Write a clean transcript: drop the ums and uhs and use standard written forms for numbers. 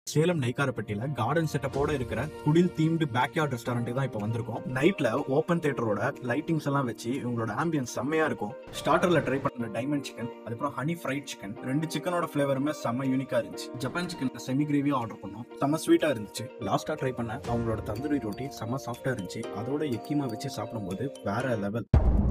Salem நெய்க்காரப்பட்டியில garden செட்டப்போட இருக்கிற குடில் themed backyard restaurant தான் இப்போ வந்திருக்கோம். நைட்ல ஓப்பன் தியேட்டரோட லைட்டிங்ஸ் எல்லாம் வச்சு இவங்களோட ஆம்பியன்ஸ் செம்மையா இருக்கும். ஸ்டார்டர்ல ட்ரை பண்ண டைமண்ட் சிக்கன், அதுக்கப்புறம் ஹனி ஃப்ரைட் சிக்கன், ரெண்டு சிக்கனோட ஃபிளேவருமே செம்ம யூனிக்கா இருந்துச்சு. ஜப்பான் சிக்கன் செமி கிரேவியா ஆர்டர் பண்ணோம், செம்ம ஸ்வீட்டா இருந்துச்சு. லாஸ்டா ட்ரை பண்ண அவங்களோட தந்தூரி ரொட்டி செம்ம சாஃப்டா இருந்துச்சு. அதோட எக்கிமா வச்சு சாப்பிடும்போது வேற லெவல்.